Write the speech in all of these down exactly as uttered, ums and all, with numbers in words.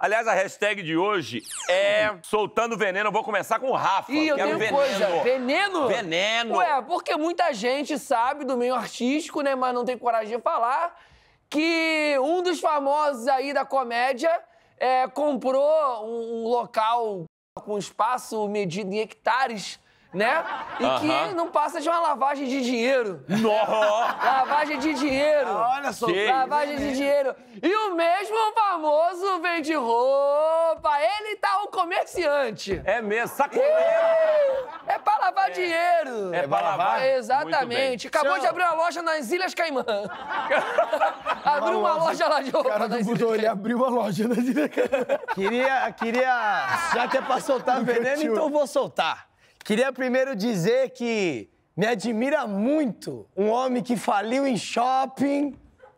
Aliás, a hashtag de hoje é soltando veneno. Eu vou começar com o Rafa. Ih, eu Quero tenho veneno. coisa. Veneno? Veneno. Ué, porque muita gente sabe do meio artístico, né, mas não tem coragem de falar, que um dos famosos aí da comédia é, comprou um, um local com espaço medido em hectares, né? E Aham. que não passa de uma lavagem de dinheiro. Nossa. Lavagem de dinheiro. Olha só. Que Lavagem de dinheiro. E o mesmo famoso vende roupa. Ele tá um comerciante. É mesmo, sacoleiro. É pra lavar dinheiro. É pra lavar? Exatamente. Acabou Senhor. de abrir uma loja nas Ilhas Caimã. Abriu uma loja lá de roupa. O cara nas não Ilhas mudou, ele Caimã. abriu uma loja na direita. Queria, queria, já que é pra soltar veneno, então vou soltar. Queria primeiro dizer que me admira muito um homem que faliu em shopping.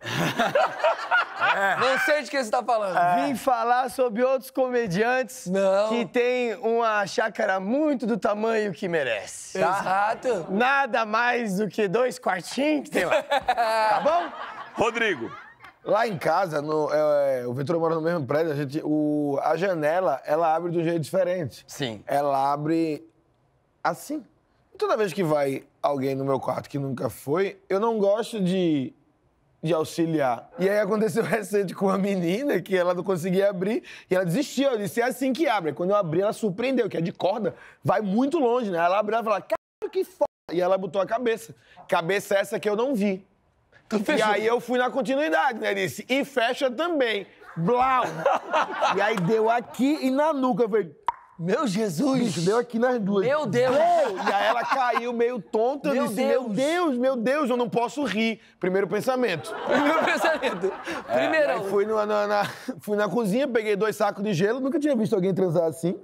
Não sei de que você tá falando. Vim falar sobre outros comediantes Não. que têm uma chácara muito do tamanho que merece. Tá? Exato. Nada mais do que dois quartinhos que tem lá. Tá bom? Rodrigo. Lá em casa, no, é, o Vitor mora no mesmo prédio, a, gente, o, a janela, ela abre de um jeito diferente. Sim. Ela abre assim. E toda vez que vai alguém no meu quarto que nunca foi, eu não gosto de, de auxiliar. E aí aconteceu recente com uma menina que ela não conseguia abrir e ela desistiu. Eu disse, é assim que abre. Aí quando eu abri, ela surpreendeu, que é de corda, vai muito longe, né? Ela abriu e falou, cara, que foda. E ela botou a cabeça. Cabeça essa que eu não vi. E aí eu fui na continuidade, né? Disse, e fecha também. Blau! E aí deu aqui e na nuca. Eu falei, Meu Jesus. bicho, deu aqui nas duas. Meu Deus. Deu! E aí ela caiu meio tonta. Eu Meu disse, Deus. meu Deus, meu Deus, eu não posso rir. Primeiro pensamento. Primeiro pensamento. Primeirão. Aí fui, no- na, na- fui na cozinha, peguei dois sacos de gelo. Nunca tinha visto alguém transar assim.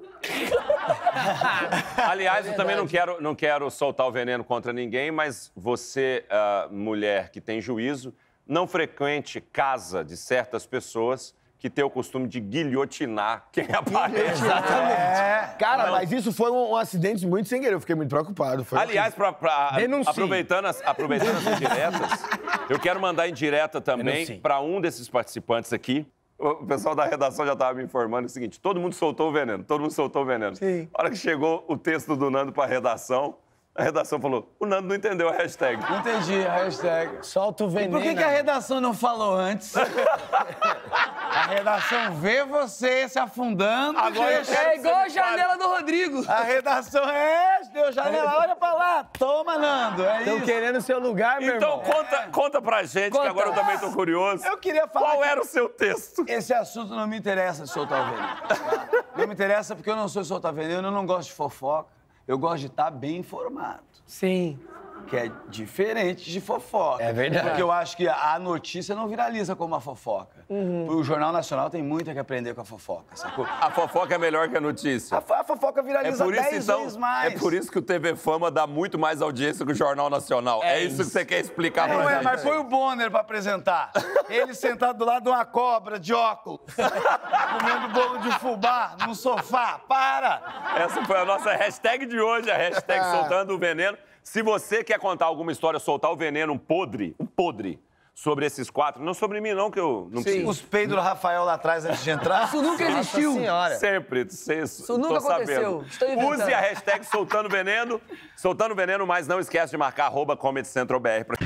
Aliás, eu também não quero, não quero soltar o veneno contra ninguém, mas você, ah, mulher que tem juízo, não frequente casa de certas pessoas que tem o costume de guilhotinar quem aparece. Exatamente. Cara, mas isso foi um, um acidente muito sem querer. Eu fiquei muito preocupado. Foi Aliás, pra, pra- Denuncie. aproveitando, as, aproveitando as indiretas, eu quero mandar indireta também Denuncie. para um desses participantes aqui. O pessoal da redação já estava me informando o seguinte: todo mundo soltou o veneno, todo mundo soltou o veneno. Sim. A hora que chegou o texto do Nando para a redação, a redação falou: o Nando não entendeu a hashtag. Não entendi a hashtag. Solta o veneno. Por que, que a redação não falou antes? A redação vê você se afundando. Agora eu deixa- quero É igual a janela do Rodrigo. A redação é, deu janela, olha pra lá. Toma, Nando, é Estão isso. querendo seu lugar, meu Então irmão. conta, conta pra gente, Conta. que agora eu também tô curioso. Eu queria falar Qual que era o seu texto? esse assunto não me interessa de soltar o veneno. tá? Não me interessa porque eu não sou de soltar veneno, eu não gosto de fofoca. Eu gosto de estar bem informado. Sim. Que é diferente de fofoca. É verdade. Porque eu acho que a notícia não viraliza como a fofoca. O Jornal Nacional tem muito a que aprender com a fofoca, sacou? A fofoca é melhor que a notícia. A, fo- a fofoca É viraliza por isso, dez então, vezes mais. é por isso que o T V Fama dá muito mais audiência que o Jornal Nacional. É, isso que você quer explicar pra Não é, gente. mas foi o Bonner pra apresentar. Ele sentado do lado de uma cobra de óculos, comendo bolo de fubá no sofá. Para! Essa foi a nossa hashtag de hoje, a hashtag soltando o veneno. Se você quer contar alguma história, soltar o veneno, um podre, um podre, sobre esses quatro, não sobre mim não, que eu não preciso. Os peidos do Rafael lá atrás antes de entrar. Isso nunca existiu. Senhora. Sempre, isso, Isso nunca aconteceu. Estou inventando. Use a hashtag soltando veneno, soltando veneno, mas não esquece de marcar arroba Comedy Central B R. pra-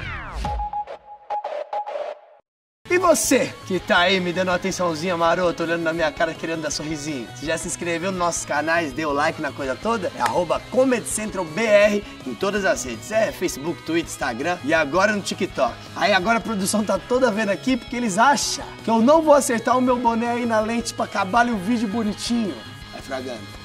E você, que tá aí me dando uma atençãozinha marota, olhando na minha cara, querendo dar sorrisinho? Você já se inscreveu nos nossos canais, deu like na coisa toda? É arroba Comedy Central B R em todas as redes. É Facebook, Twitter, Instagram e agora no TikTok. Aí agora a produção tá toda vendo aqui porque eles acham que eu não vou acertar o meu boné aí na lente pra acabar o vídeo bonitinho. Vai fragando.